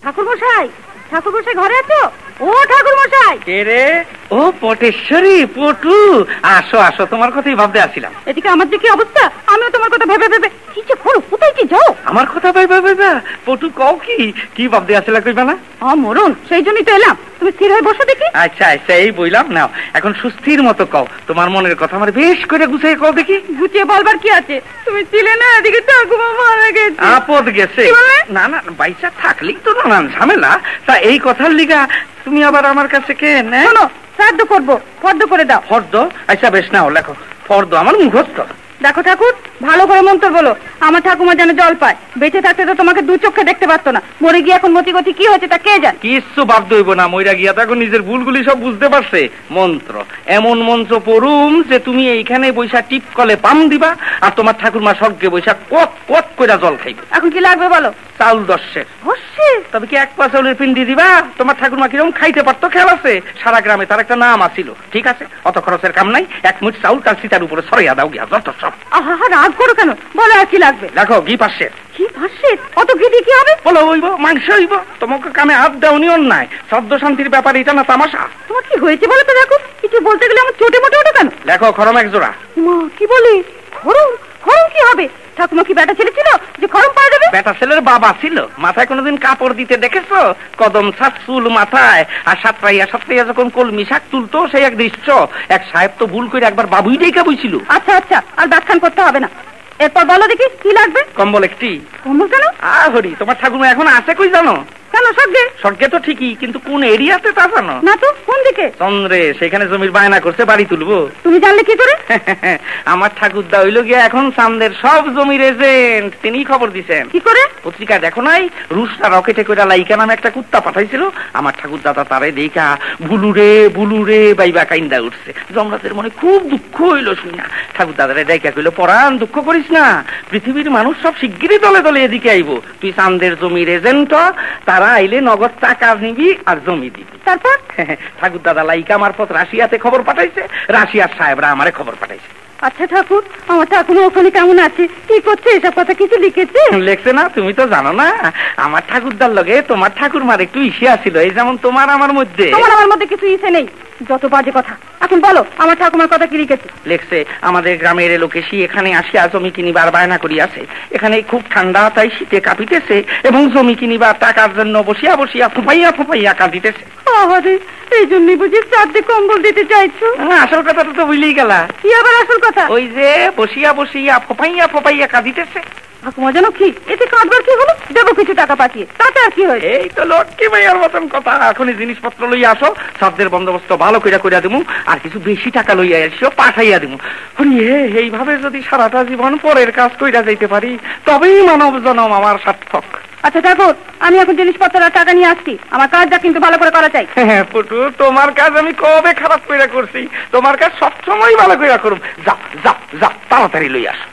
ঠাকুর মশাই, ঠাকুর মশাই ঘরে আছো? ও ঠাকুর মশাই। কে রে? ও পটেশ্বরী, পটু, আসো আসো, তোমার কথাই ভাবতে আসছিলাম। এদিকে আমার যে কি অবস্থা, আমিও তোমার কথা ভেবে ভেবে কি যে করো, কোথায় কি যাও? আমার কথা ভাইবা ভাইবা? পটু কও কি কি ভাবতে আসছিলা কইবা না? মরণ, সেই জন্যই তো এলাম। তুমি স্থির হয়ে বসো দেখি। আচ্ছা আচ্ছা, এই বইলাম নাও, এখন সুস্থির মতো কও, তোমার মনের কথা আমার বেশ করে গুছিয়ে কও দেখি। গুছিয়ে বলবার কি আছে? তুমি ছিলে না, এদিকে ঠাকুমা মারা গেছে। আপদ গেছে? না না, বাইচা থাকলেই তো নানান ঝামেলা। তা এই কথার লিগা তুমি আবার আমার কাছে কেন? শোনো, শ্রাদ্ধ করবো, ফর্দ করে দাও। ফর্দ? আচ্ছা বেশ, নাও লেখো। ফর্দ আমার মুখস্থ। দেখো ঠাকুর, ভালো করে মন্ত্র বলো, আমার ঠাকুমা যেন জল পায়। বেঁচে থাকতে তো তোমাকে দু চোখে দেখতে পারতো না, মরে গিয়ে এখন মতি গতি কি হয়েছে তা কে জানে। কিচ্ছু বাধ্য হইব না, মইরা গিয়া তো এখন নিজের ভুলগুলি সব বুঝতে পারছে। মন্ত্র এমন মন্ত্র পড়ুম যে তুমি এইখানে বৈশা টিপ কলে পাম দিবা, আর তোমার ঠাকুরমা স্বর্গে বৈশা কট কট কইরা জল খাইবে। এখন কি লাগবে বলো? চাউল 10 তবে কি 1 পা চাউলের পিন্ডি দিবা? তোমার ঠাকুরমা কিরকম খাইতে পারতো খেয়াল আছে? সারা গ্রামে তার একটা নাম আছিল। ঠিক আছে, অত খরচের কাম নাই, 1 মুঠ চাউল তার সীতার উপরে ছড়াইয়া দাও গিয়া, যত সব। রাগ করো কেন, বলো আর কি লাগবে? দেখো, ঘি 500। কি 500? অত ঘি দিয়ে কি হবে? বলো হইব, মাংস হইব। তোমাকে কামে হাত দেওনি অন্যায়, শব্দ শান্তির ব্যাপার এটা না তামাশা। তোমার কি হয়েছে বলো তো? দেখো, কিছু বলতে গেলে আমার চোটে মোটে ওঠো কেন? দেখো, খরম 1 জোড়া। মা কি বলে? খরম? খরম কি হবে? ঠাকুমা কি বেটা ছেলে ছিল যে খরম পাওয়া যাবে? বেটা ছেলের বাবা ছিল। মাথায় কোনোদিন কাপড় দিতে দেখেছো? কদম ছাট চুল মাথায়, আর সাতরাইয়া সাতরাইয়া যখন কলমি শাক তুলতো সেই এক দৃশ্য। এক সাহেব তো ভুল করে একবার বাবুই ডেকে বইছিল। আচ্ছা আচ্ছা, আর দাঁতখান করতে হবে না। এরপর বলো দেখি কি লাগবে? কম্বল 1টি। কম্বল কেন? হরি, তোমার ঠাকুমা এখন আছে কই জানো? কেন, স্বর্গে? স্বর্গে তো ঠিকই, কিন্তু কোন এরিয়াতে তা জানো না তো। কোন দিকে? চন্দ্রে, সেখানে জমির বায়না করছে বাড়ি তুলবো। তুমি জানলে কি করে? আমার ঠাকুরদা হইল গিয়া এখন চান্দের সব জমির এজেন্ট, তিনি খবর দিছেন। কি করে? পত্রিকা দেখো নাই? রুশটা রকেটে কইরা লাইকা নামে একটা কুত্তা পাঠাইছিল। আমার ঠাকুরদাদা তারে দেখা বুলুরে বুলুরে বাইবা কাইন্দা উঠছে। জমরাতের মনে খুব দুঃখ হইল শুনা। ঠাকুরদাদারে ডাইকা কইল, পরাণ দুঃখ করিস না, পৃথিবীর মানুষ সব শিগগিরই দলে দলে এদিকে আইব। তুই চান্দের জমির এজেন্ট, তারা আইলে নগদ টাকা নিবি আর জমি দিবি। তারপর ঠাকুরদাদা লাইকা মারফত রাশিয়াতে খবর পাঠাইছে, রাশিয়ার সাহেবরা আমারে খবর পাঠাইছে। আচ্ছা ঠাকুর, আমার ঠাকুর ওখানে কেমন আছে, কি করছে, এসব কথা কিছু লিখেছে? লেখছে না? তুমি তো জানো না, আমার ঠাকুরদার লগে তোমার ঠাকুরমার একটু ইসে আছিল, এই যেমন তোমার আমার মধ্যে। তোমার আমার মধ্যে কিছু ইসে নেই, যত বাজে কথা। এখন বলো, আমার ঠাকুমার কথা কি লিখেছে? লেখছে, আমাদের গ্রামের লোকেশি এখানে আসিয়া জমি কিনিবার বায়না করিয়াছে। এখানে খুব ঠান্ডা, তাই শীতে কাঁপিতেছে, এবং জমি কিনিবার টাকার জন্য বসিয়া বসিয়া ফুপাইয়া ফুপাইয়া কাঁদিতেছে। আরে, এই জন্যই বুঝি চাঁদে কম্বল দিতে চাইছো? আসল কথা তো ভুলেই গেলা। কি আবার আসল কথা? ওই যে বসিয়া বসিয়া ফোপাইয়া ফোপাইয়া কাঁদিতেছে। ঠাকুমা যেন কি, এতে কাঁদবার কি হলো? দেবো কিছু টাকা পাঠিয়ে, তাতে আর কি হয়েছে? এই তো লক্ষ্মী মাইয়ার মতন কথা। এখনই জিনিসপত্র লইয়া আসো, শব্দের বন্দোবস্ত ভালো কইরা কইরা দিমু, আর কিছু বেশি টাকা লইয়া আসিও, পাঠাইয়া দিমু। এইভাবে যদি সারাটা জীবন পরের কাজ কইরা যাইতে পারি, তবেই মানব জনম আমার সার্থক। আচ্ছা ঠাকুর, আমি এখন জিনিসপত্র আর টাকা নিয়ে আসছি। আমার কাজটা কিন্তু ভালো করে করা চাই। হ্যাঁ পুটু, তোমার কাজ আমি কবে খারাপ কইরা করছি? তোমার কাজ সবসময় ভালো কইরা করুম। যাও যাও যাও, তাড়াতাড়ি লইয়া আসো।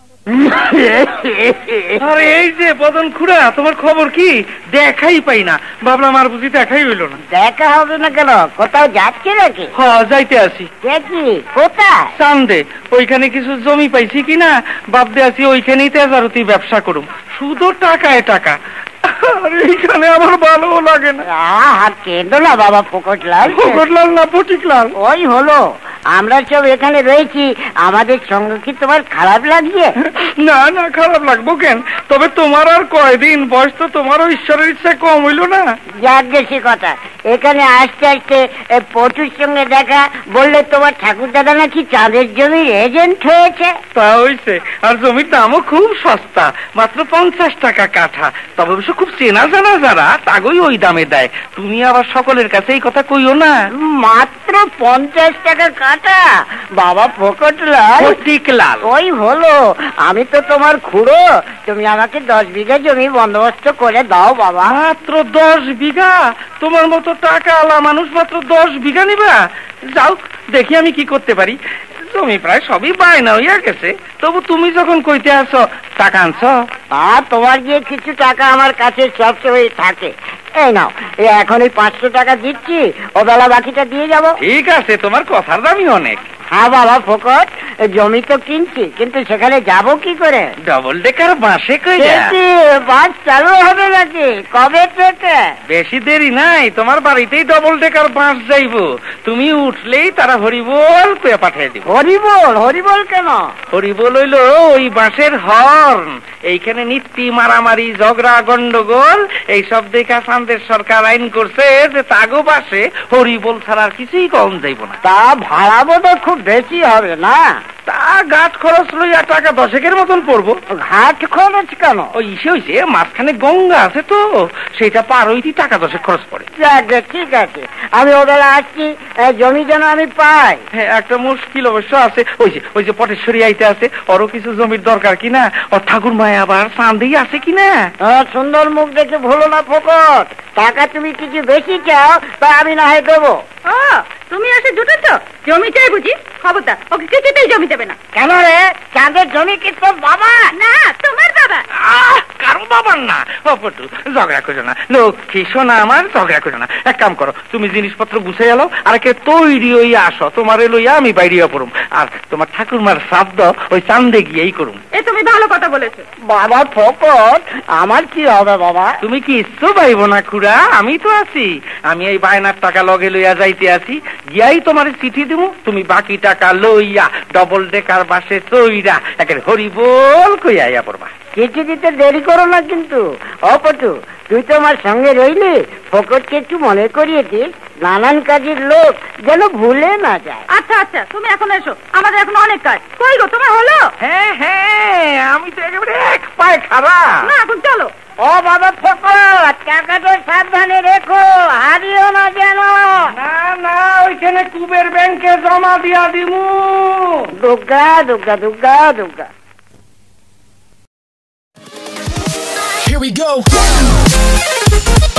আরে এই যে বদন খুড়া, তোমার খবর কি? দেখাই পাই না। ভাবলাম আর বুঝি দেখাই হইল না। দেখা হবে না কেন? কোথাও যাচ্ছে নাকি? হ্যাঁ, যাইতে আসি। দেখি কোথায়? চান্দে, ওইখানে কিছু জমি পাইছি কিনা ভাবতে আছি, ওইখানেই তেজারতি ব্যবসা করুম, শুধু টাকায় টাকা। আর এইখানে আমার ভালো লাগে না। কেঁদো না বাবা ফোকটলাল। ফোকটলাল না ফটিকলাল? ওই হলো, আমরা সব এখানে রয়েছি, আমাদের সঙ্গে কি তোমার খারাপ লাগছে? না না, খারাপ লাগবো কেন? তবে তোমার আর কয়দিন বয়স, তো তোমারও ঈশ্বরের ইচ্ছা কম হইল না। যাক বেশি কথা, এখানে আসতে আসতে পটুর সঙ্গে দেখা, বললে তোমার ঠাকুর দাদা নাকি চাঁদের জমির এজেন্ট হয়েছে। তা হইছে, আর জমির দামও খুব সস্তা, মাত্র 50 টাকা কাঠা। তবে অবশ্য খুব চেনা জানা যারা, তাগই ওই দামে দেয়। তুমি আবার সকলের কাছে এই কথা কইও না। মাত্র 50 টাকা কাঠা? বাবা ফোকটলাল। ফটিকলাল। ওই হলো, আমি তো তোমার খুড়ো, তুমি আমাকে 10 বিঘা জমি বন্দোবস্ত করে দাও বাবা। মাত্র 10 বিঘা? তোমার মতো টাকা আলা মানুষ মাত্র 10 বিঘা নিবা? যাও দেখি আমি কি করতে পারি। তুমি প্রায় সবই বায়না হইয়া গেছে, তবু তুমি যখন কইতে আসো, টাকা আনছো? তোমার যে কিছু টাকা আমার কাছে সবসময় থাকে। এই নাও, এখন এই 500 টাকা দিচ্ছি, ও বেলা বাকিটা দিয়ে যাবো। ঠিক আছে, তোমার কথার দামই অনেক। হ্যাঁ বাবা ফোকট, জমি তো কিনছি, কিন্তু সেখানে যাব কি করে? ডবল ডেকার বাসে কইরা। বাস চালু হবে নাকি? কবে থেকে? বেশি দেরি নাই, তোমার বাড়িতেই ডবল ডেকার বাস যাইবো। তুমি উঠলেই তারা হরিবোল কইয়া পাঠিয়ে দিব। হরিবোল? হরিবোল কেন? হরিবোল হইলো ওই বাসের হর্ন। এইখানে নীতি মারামারি ঝগড়া গন্ডগোল এইসব দেখা সান্দের সরকার আইন করছে যে তাগো বাসে হরিবোল ছাড়া আর কিছুই কম যাইব না। তা ভাড়া বোধহয় খুব বেশি হবে না? তা ঘাট খরচ লইয়া টাকা 10 মতন পড়বো। ঘাট খরচ কেন? ওই ইসে হইছে মাঝখানে গঙ্গা আছে তো, সেটা পার হইতে টাকা 10 খরচ পড়ে। ঠিক আছে, আমি ওবেলা আসছি, জমি যেন আমি পাই। হ্যাঁ, একটা মুশকিল অবশ্য আছে। ওই যে পটেশ্বরী আইতে আছে, ওরও কিছু জমির দরকার কিনা, ওর ঠাকুর মায় আবার চান্দেই আছে কিনা। সুন্দর মুখ দেখে ভুলো না ফোকট, টাকা তুমি কিছু বেশি চাও তা আমি না হয় দেবো। তুমি এসে জুটেছ, জমি চাই বুঝি? খবরদার, ওকে কিছুতেই জমি দেবে না। কেন রে, চাঁদের জমি কি তোর বাবা? না, তোমার বাবা। কারো বাবার না। পটু, ঝগড়া করো না, লক্ষ্মী সোনা আমার, ঝগড়া করো না। এক কাম করো, তুমি জিনিসপত্র গুছাই এলো আর কে তৈরি হইয়া আসো, তোমার লইয়া আমি বাইরিয়া পড়ুম, আর তোমার ঠাকুরমার শ্রাদ্ধ ওই চান্দে গিয়েই করুম। এ তুমি ভালো কথা বলেছো। বাবা ফোকট, আমার কি হবে বাবা? তুমি কি ইচ্ছো পাইব না খুড়া, আমি তো আছি। আমি এই বায়নার টাকা লগে লইয়া যাইতে আছি, গিয়াই তোমার চিঠি দিব, তুমি বাকি টাকা লইয়া ডবল ডেকার বাসে চইরা একের হরিবোল কইয়া আইয়া পড়বা। চিঠি দিতে দেরি করো না কিন্তু। অপটু, তুই তো আমার সঙ্গে রইলি, ফোকটকে একটু মনে করিয়ে দিস, নানান কাজের লোক যেন ভুলে না যায়। আচ্ছা আচ্ছা, তুমি এখন এসো, আমাদের এখন অনেক কাজ। কই গো, তোমার হলো? হ্যাঁ হ্যাঁ, আমি তো একেবারে এক পায়ে খারাপ। না, এখন চলো। ও বাবা ফোকট, টাকাটা সাবধানে রেখো, হারিও না যেন। না না, ওইখানে কুবের ব্যাংকে জমা দিয়া দিমু। Durga Durga Durga Durga. Here we go.